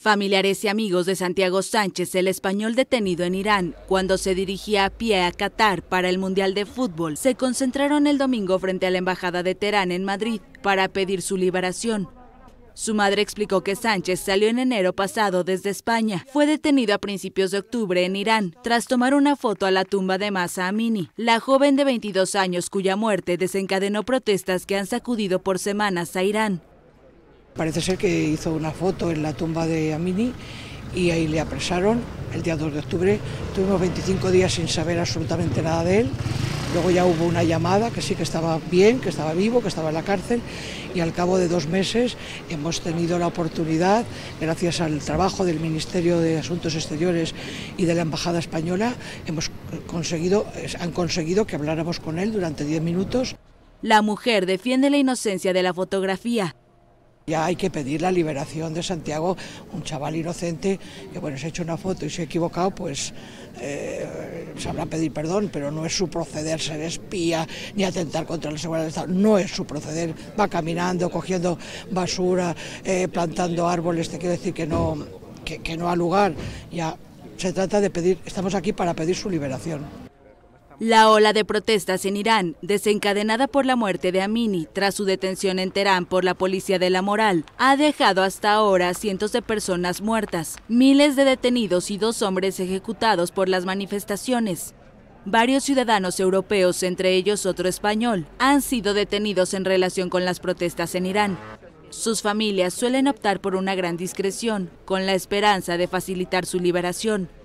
Familiares y amigos de Santiago Sánchez, el español detenido en Irán, cuando se dirigía a pie a Qatar para el Mundial de Fútbol, se concentraron el domingo frente a la Embajada de Teherán en Madrid para pedir su liberación. Su madre explicó que Sánchez salió en enero pasado desde España. Fue detenido a principios de octubre en Irán, tras tomar una foto a la tumba de Mahsa Amini, la joven de 22 años cuya muerte desencadenó protestas que han sacudido por semanas a Irán. Parece ser que hizo una foto en la tumba de Amini y ahí le apresaron el día 2 de octubre. Tuvimos 25 días sin saber absolutamente nada de él. Luego ya hubo una llamada que sí que estaba bien, que estaba vivo, que estaba en la cárcel, y al cabo de 2 meses hemos tenido la oportunidad, gracias al trabajo del Ministerio de Asuntos Exteriores y de la Embajada Española, han conseguido que habláramos con él durante 10 minutos. La mujer defiende la inocencia de la fotografía. Ya hay que pedir la liberación de Santiago, un chaval inocente que, bueno, se ha hecho una foto y se ha equivocado, pues sabrá pedir perdón, pero no es su proceder ser espía ni atentar contra la seguridad del Estado, no es su proceder. Va caminando, cogiendo basura, plantando árboles, te quiero decir que no ha lugar. Ya se trata de pedir, estamos aquí para pedir su liberación. La ola de protestas en Irán, desencadenada por la muerte de Amini tras su detención en Teherán por la policía de la moral, ha dejado hasta ahora a cientos de personas muertas, miles de detenidos y 2 hombres ejecutados por las manifestaciones. Varios ciudadanos europeos, entre ellos otro español, han sido detenidos en relación con las protestas en Irán. Sus familias suelen optar por una gran discreción, con la esperanza de facilitar su liberación.